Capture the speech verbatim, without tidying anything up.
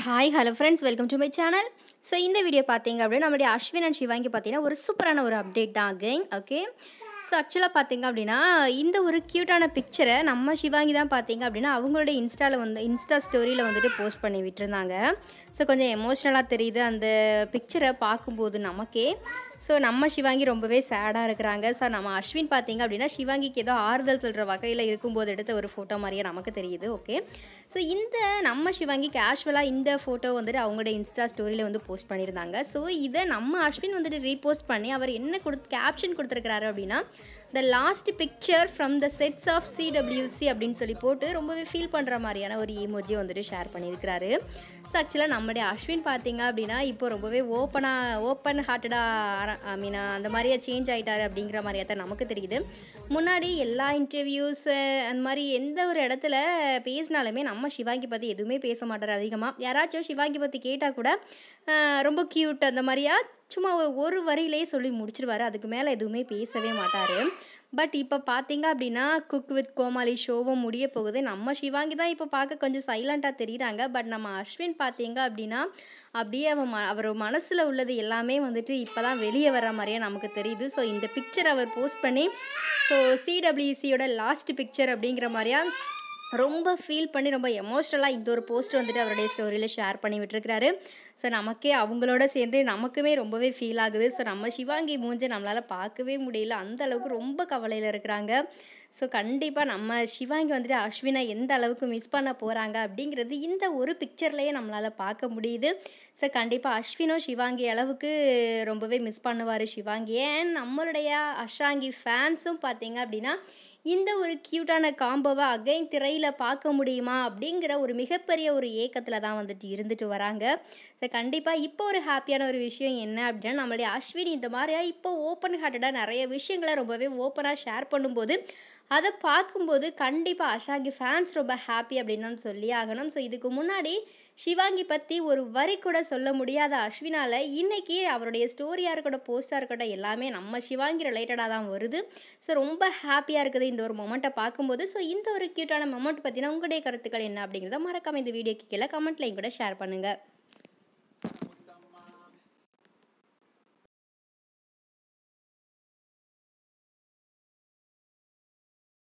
Hi, hello friends, welcome to my channel. So in the video பார்த்தீங்க அப்படினா நம்மளுடைய Ashwin and Shivangi பார்த்தீங்கன்னா ஒரு சூப்பரான ஒரு அப்டேட் தான் again. Okay. ஸோ ஆக்சுவலாக பார்த்தீங்க அப்படின்னா இந்த ஒரு க்யூட்டான பிக்சரை நம்ம சிவாங்கி தான் பார்த்தீங்க அப்படின்னா அவங்களோட இன்ஸ்டாவில் வந்து இன்ஸ்டா ஸ்டோரியில் வந்துட்டு போஸ்ட் பண்ணி விட்டுருந்தாங்க. ஸோ கொஞ்சம் எமோஷ்னலாக தெரியுது அந்த பிக்சரை பார்க்கும்போது நமக்கே. ஸோ நம்ம சிவாங்கி ரொம்பவே சேடாக இருக்கிறாங்க. ஸோ நம்ம அஸ்வின் பார்த்தீங்க அப்படின்னா சிவாங்கிக்கு ஏதோ ஆறுதல் சொல்கிற வகையில் இருக்கும்போது எடுத்த ஒரு ஃபோட்டோ மாதிரியே நமக்கு தெரியுது. ஓகே. ஸோ இந்த நம்ம சிவாங்கி கேஷுவலாக இந்த ஃபோட்டோ வந்துட்டு அவங்களோட இன்ஸ்டா ஸ்டோரியில் வந்து போஸ்ட் பண்ணியிருந்தாங்க. ஸோ இதை நம்ம அஸ்வின் வந்துட்டு ரீபோஸ்ட் பண்ணி அவர் என்ன கொடுத்து கேப்ஷன் கொடுத்துருக்கிறாரு அப்படின்னா the last picture from the sets of CWC அப்படின்னு சொல்லி போட்டு ரொம்பவே ஃபீல் பண்ணுற மாதிரியான ஒரு ஈமோஜி வந்துட்டு ஷேர் பண்ணியிருக்கிறாரு. ஸோ ஆக்சுவலாக நம்மளுடைய அஸ்வின் பார்த்தீங்க அப்படின்னா இப்போ ரொம்பவே ஓப்பனாக ஓப்பன் ஹார்ட்டடாக ஐ மீன் அந்த மாதிரியே சேஞ்ச் ஆகிட்டாரு அப்படிங்கிற மாதிரியா தான் நமக்கு தெரியுது. முன்னாடி எல்லா இன்டர்வியூஸ் அந்த மாதிரி எந்த ஒரு இடத்துல பேசினாலுமே நம்ம சிவாங்கி பற்றி எதுவுமே பேச மாட்டார் அதிகமாக. யாராச்சும் சிவாங்கி பற்றி கேட்டால் கூட ரொம்ப க்யூட் அந்த மாதிரியா சும்மா ஒரு வரியிலேயே சொல்லி முடிச்சிருவார். அதுக்கு மேலே எதுவுமே பேசவே மாட்டார். பட் இப்போ பார்த்தீங்க அப்படின்னா குக் வித் கோமாளி ஷோவும் முடிய போகுது. நம்ம சிவாங்கி தான் இப்போ பார்க்க கொஞ்சம் சைலண்ட்டாக தெரியுறாங்க. பட் நம்ம அஸ்வின் பார்த்தீங்க அப்படின்னா அப்படியே அவன் ம அவர் மனசில் உள்ளது எல்லாமே வந்துட்டு இப்போ தான் வெளியே வர மாதிரியே நமக்கு தெரியுது. ஸோ இந்த பிக்சர் அவர் போஸ்ட் பண்ணி ஸோ சிடபிள்யூசியோட லாஸ்ட் பிக்சர் அப்படிங்கிற மாதிரியா ரொம்ப ஃபீல் பண்ணி ரொம்ப எமோஷ்னலாக இந்த ஒரு போஸ்ட் வந்துட்டு அவருடைய ஸ்டோரியில் ஷேர் பண்ணி விட்டுருக்கிறாரு. ஸோ நமக்கே அவங்களோட சேர்ந்து நமக்குமே ரொம்பவே ஃபீல் ஆகுது. ஸோ நம்ம சிவாங்கி மூஞ்சை நம்மளால் பார்க்கவே முடியல, அந்த அளவுக்கு ரொம்ப கவலையில் இருக்கிறாங்க. ஸோ கண்டிப்பாக நம்ம சிவாங்கி வந்துட்டு அஸ்வினை எந்த அளவுக்கு மிஸ் பண்ண போகிறாங்க அப்படிங்கிறது இந்த ஒரு பிக்சர்லேயே நம்மளால் பார்க்க முடியுது. ஸோ கண்டிப்பாக அஸ்வினும் சிவாங்கி அளவுக்கு ரொம்பவே மிஸ் பண்ணுவார் சிவாங்கி. ஏன் நம்மளுடைய அஷாங்கி ஃபேன்ஸும் பார்த்தீங்க அப்படின்னா இந்த ஒரு க்யூட்டான காம்போவை அகைன் திரையில் பார்க்க முடியுமா அப்படிங்கிற ஒரு மிகப்பெரிய ஒரு ஏக்கத்தில் தான் வந்துட்டு இருந்துட்டு வராங்க. ஸோ கண்டிப்பாக இப்போ ஒரு ஹாப்பியான ஒரு விஷயம் என்ன அப்படின்னா நம்மளுடைய அஸ்வினி இந்த மாதிரியா இப்போ ஓப்பன் ஹார்ட்டடாக நிறைய விஷயங்களை ரொம்பவே ஓப்பனாக ஷேர் பண்ணும்போது அதை பார்க்கும்போது கண்டிப்பாக அஷாங்கி ஃபேன்ஸ் ரொம்ப ஹாப்பி அப்படின்னு சொல்லி ஆகணும். ஸோ இதுக்கு முன்னாடி சிவாங்கி பற்றி ஒரு வரி கூட சொல்ல முடியாத அஸ்வினால் இன்றைக்கி அவருடைய ஸ்டோரியாக இருக்கட்டும் போஸ்ட்டாக இருக்கட்டும் எல்லாமே நம்ம சிவாங்கி ரிலேட்டடாக தான் வருது. ஸோ ரொம்ப ஹாப்பியாக இருக்குது இந்த ஒரு மொமெண்ட்டை பார்க்கும்போது. ஸோ இந்த ஒரு க்யூட்டான மொமெண்ட் பற்றினா உங்களுடைய கருத்துக்கள் என்ன அப்படிங்கிறத மறக்காமல் இந்த வீடியோக்கு கீழே கமெண்ட்லையும் கூட ஷேர் பண்ணுங்கள்.